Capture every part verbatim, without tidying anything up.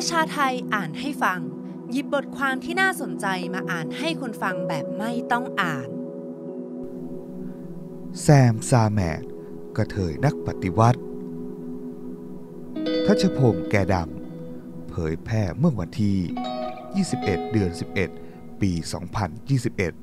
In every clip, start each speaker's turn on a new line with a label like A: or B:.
A: ประชาไทยอ่านให้ฟังหยิบบทความที่น่าสนใจมาอ่านให้คนฟังแบบไม่ต้องอ่าน
B: แซมซาแมดกระเทยนักปฏิวัติทัชพงษ์แก่ดำเผยแพร่เมื่อวันที่ยี่สิบเอ็ดเดือนสิบเอ็ดปีสองพันยี่สิบเอ็ด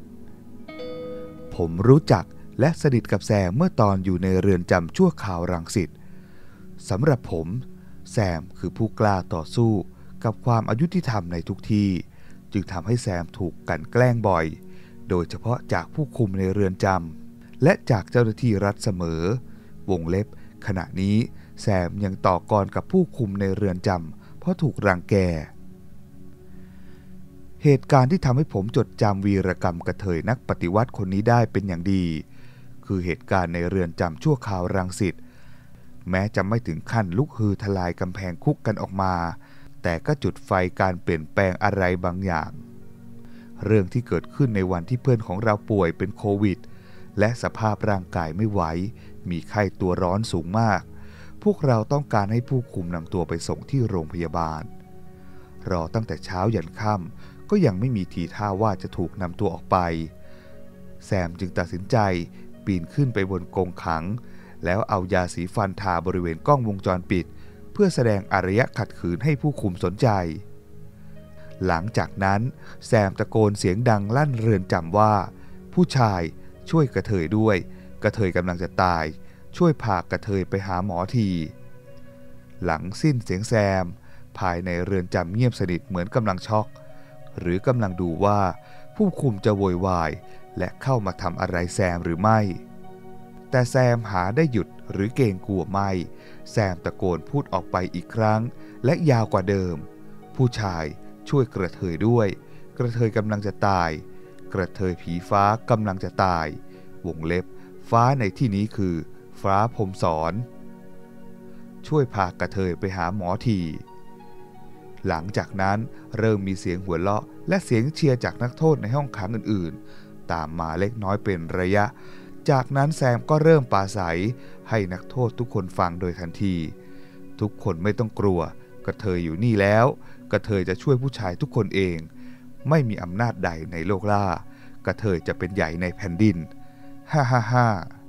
B: ผมรู้จักและสนิทกับแซมเมื่อตอนอยู่ในเรือนจำชั่วคราวรังสิตสำหรับผมแซมคือผู้กล้าต่อสู้กับความอยุติธรรมในทุกที่จึงทำให้แซมถูกกลั่นแกล้งบ่อยโดยเฉพาะจากผู้คุมในเรือนจำและจากเจ้าหน้าที่รัฐเสมอวงเล็บขณะนี้แซมยังต่อกรกับผู้คุมในเรือนจำเพราะถูกรังแกเหตุการณ์ที่ทำให้ผมจดจำวีรกรรมกระเทยนักปฏิวัติคนนี้ได้เป็นอย่างดีคือเหตุการณ์ในเรือนจำชั่วคราวรังสิตแม้จะไม่ถึงขั้นลุกฮือทลายกำแพงคุกกันออกมาแต่ก็จุดไฟการเปลี่ยนแปลงอะไรบางอย่างเรื่องที่เกิดขึ้นในวันที่เพื่อนของเราป่วยเป็นโควิดและสภาพร่างกายไม่ไหวมีไข้ตัวร้อนสูงมากพวกเราต้องการให้ผู้คุมนำตัวไปส่งที่โรงพยาบาลรอตั้งแต่เช้ายันค่ำก็ยังไม่มีทีท่าว่าจะถูกนำตัวออกไปแซมจึงตัดสินใจปีนขึ้นไปบนกรงขังแล้วเอายาสีฟันทาบริเวณกล้องวงจรปิดเพื่อแสดงอารยะขัดขืนให้ผู้คุมสนใจหลังจากนั้นแซมตะโกนเสียงดังลั่นเรือนจำว่าผู้ชายช่วยกระเทยด้วยกระเทยกำลังจะตายช่วยพากระเทยไปหาหมอทีหลังสิ้นเสียงแซมภายในเรือนจำเงียบสนิทเหมือนกำลังช็อกหรือกำลังดูว่าผู้คุมจะโวยวายและเข้ามาทำอะไรแซมหรือไม่แต่แซมหาได้หยุดหรือเกรงกลัวไม่แซมตะโกนพูดออกไปอีกครั้งและยาวกว่าเดิมผู้ชายช่วยกระเทยด้วยกระเทยกำลังจะตายกระเทยผีฟ้ากำลังจะตายวงเล็บฟ้าในที่นี้คือฟ้าผมสอนช่วยพากระเทยไปหาหมอทีหลังจากนั้นเริ่มมีเสียงหัวเราะและเสียงเชียร์จากนักโทษในห้องขังอื่นๆตามมาเล็กน้อยเป็นระยะจากนั้นแซมก็เริ่มปราศัยให้นักโทษทุกคนฟังโดยทันทีทุกคนไม่ต้องกลัวกระเทยอยู่นี่แล้วกระเทยจะช่วยผู้ชายทุกคนเองไม่มีอำนาจใดในโลกล่ากระเทยจะเป็นใหญ่ในแผ่นดินฮ่าฮ่าฮ่า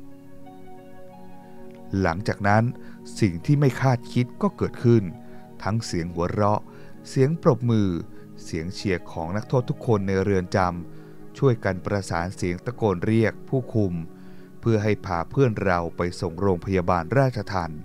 B: หลังจากนั้นสิ่งที่ไม่คาดคิดก็เกิดขึ้นทั้งเสียงหัวเราะเสียงปรบมือเสียงเชียร์ของนักโทษทุกคนในเรือนจำช่วยกันประสานเสียงตะโกนเรียกผู้คุมเพื่อให้พาเพื่อนเราไปส่งโรงพยาบาลราชทัณฑ์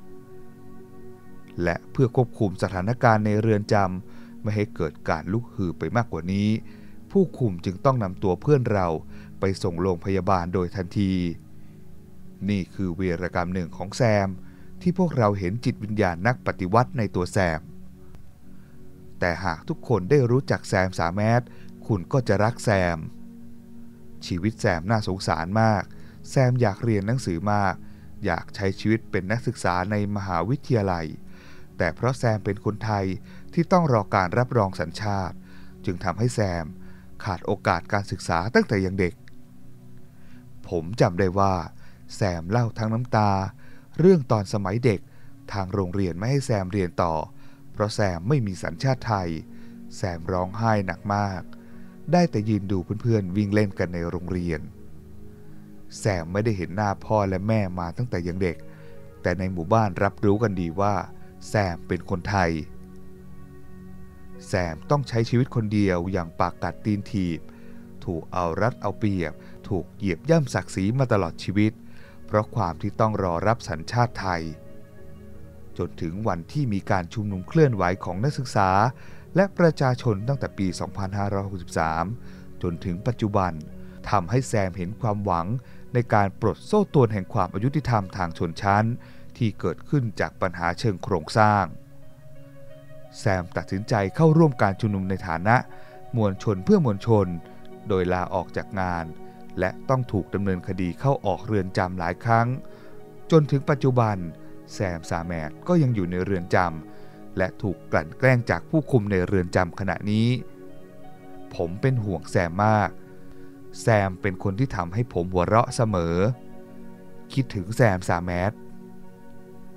B: และเพื่อควบคุมสถานการณ์ในเรือนจำไม่ให้เกิดการลุกฮือไปมากกว่านี้ผู้คุมจึงต้องนำตัวเพื่อนเราไปส่งโรงพยาบาลโดยทันทีนี่คือวีรกรรมหนึ่งของแซมที่พวกเราเห็นจิตวิญญาณนักปฏิวัติในตัวแซมแต่หากทุกคนได้รู้จักแซมสาแมดคุณก็จะรักแซมชีวิตแซมน่าสงสารมากแซมอยากเรียนหนังสือมากอยากใช้ชีวิตเป็นนักศึกษาในมหาวิทยาลัยแต่เพราะแซมเป็นคนไทยที่ต้องรอการรับรองสัญชาติจึงทำให้แซมขาดโอกาสการศึกษาตั้งแต่ยังเด็กผมจำได้ว่าแซมเล่าทั้งน้ำตาเรื่องตอนสมัยเด็กทางโรงเรียนไม่ให้แซมเรียนต่อเพราะแซมไม่มีสัญชาติไทยแซมร้องไห้หนักมากได้แต่ยืนดูเพื่อนๆวิ่งเล่นกันในโรงเรียนแซมไม่ได้เห็นหน้าพ่อและแม่มาตั้งแต่ยังเด็กแต่ในหมู่บ้านรับรู้กันดีว่าแซมเป็นคนไทยแซมต้องใช้ชีวิตคนเดียวอย่างปากกัดตีนถีบถูกเอารัดเอาเปรียบถูกเหยียบย่ำศักดิ์ศรีมาตลอดชีวิตเพราะความที่ต้องรอรับสัญชาติไทยจนถึงวันที่มีการชุมนุมเคลื่อนไหวของนักศึกษาและประชาชนตั้งแต่ปี สองพันห้าร้อยหกสิบสาม จนถึงปัจจุบันทำให้แซมเห็นความหวังในการปลดโซ่ตรวนแห่งความอายุติธรรมทางชนชั้นที่เกิดขึ้นจากปัญหาเชิงโครงสร้างแซมตัดสินใจเข้าร่วมการชุมนุมในฐานะมวลชนเพื่อมวลชนโดยลาออกจากงานและต้องถูกดำเนินคดีเข้าออกเรือนจำหลายครั้งจนถึงปัจจุบันแซมซาแมดก็ยังอยู่ในเรือนจำและถูกกลั่นแกล้งจากผู้คุมในเรือนจำขณะนี้ผมเป็นห่วงแซมมากแซมเป็นคนที่ทำให้ผมหัวเราะเสมอคิดถึงแซมซาแมด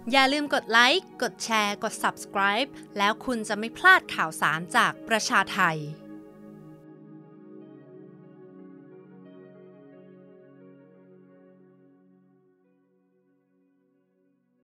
A: อย่าลืมกดไลค์ กดแชร์ กด Subscribe แล้วคุณจะไม่พลาดข่าวสารจากประชาไท